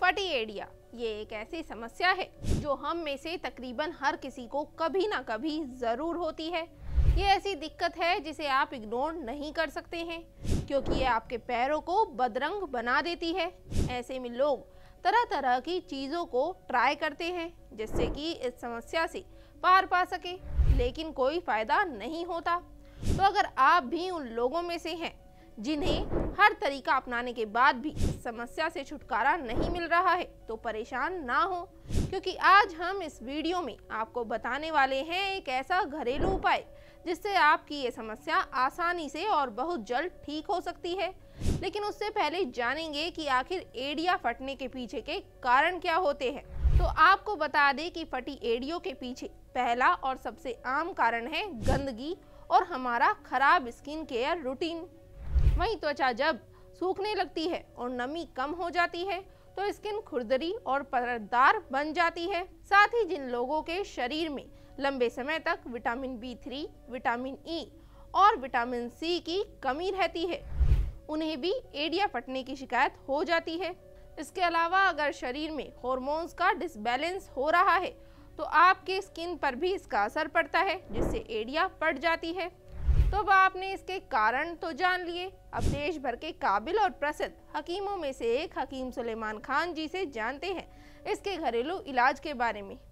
फटी एड़िया ये एक ऐसी समस्या है जो हम में से तकरीबन हर किसी को कभी ना कभी जरूर होती है। ये ऐसी दिक्कत है जिसे आप इग्नोर नहीं कर सकते हैं क्योंकि ये आपके पैरों को बदरंग बना देती है। ऐसे में लोग तरह तरह की चीज़ों को ट्राई करते हैं जिससे कि इस समस्या से पार पा सके, लेकिन कोई फायदा नहीं होता। तो अगर आप भी उन लोगों में से हैं जिन्हें हर तरीका अपनाने के बाद भी इस समस्या से छुटकारा नहीं मिल रहा है, तो परेशान ना हो, क्योंकि आज हम इस वीडियो में आपको बताने वाले हैं एक ऐसा घरेलू उपाय जिससे आपकी ये समस्या आसानी से और बहुत जल्द ठीक हो सकती है। लेकिन उससे पहले जानेंगे कि आखिर एड़िया फटने के पीछे के कारण क्या होते हैं। तो आपको बता दें कि फटी एड़ियों के पीछे पहला और सबसे आम कारण है गंदगी और हमारा खराब स्किन केयर रूटीन। वहीं त्वचा जब सूखने लगती है और नमी कम हो जाती है तो स्किन खुरदरी और परतदार बन जाती है। साथ ही जिन लोगों के शरीर में लंबे समय तक विटामिन B3, विटामिन E और विटामिन C की कमी रहती है, उन्हें भी एड़िया फटने की शिकायत हो जाती है। इसके अलावा अगर शरीर में हार्मोन्स का डिसबैलेंस हो रहा है तो आपके स्किन पर भी इसका असर पड़ता है जिससे एड़िया फट जाती है। तो अब आपने इसके कारण तो जान लिए। अब देश भर के काबिल और प्रसिद्ध हकीमों में से एक हकीम सुलेमान खान जी से जानते हैं इसके घरेलू इलाज के बारे में।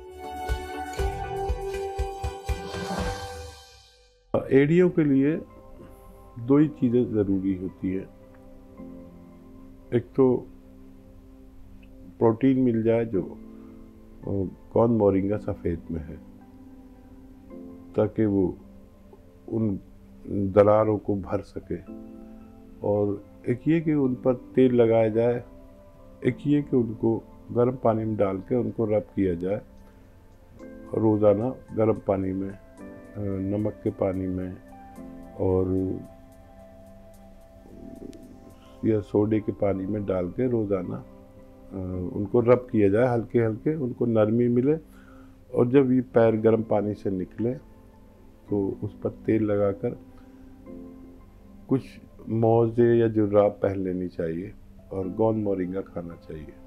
एड़ियों के लिए दो ही चीज़ें ज़रूरी होती है। एक तो प्रोटीन मिल जाए जो कौन मोरिंगा सफ़ेद में है, ताकि वो उन दरारों को भर सके, और एक ये कि उन पर तेल लगाया जाए, एक ये कि उनको गर्म पानी में डाल के उनको रब किया जाए, रोज़ाना गर्म पानी में, नमक के पानी में और या सोडे के पानी में डाल के रोज़ाना उनको रब किया जाए, हल्के हल्के उनको नरमी मिले। और जब ये पैर गर्म पानी से निकले तो उस पर तेल लगाकर कुछ मोज़े या जुर्राब पहन लेनी चाहिए और गोंद मोरिंगा खाना चाहिए।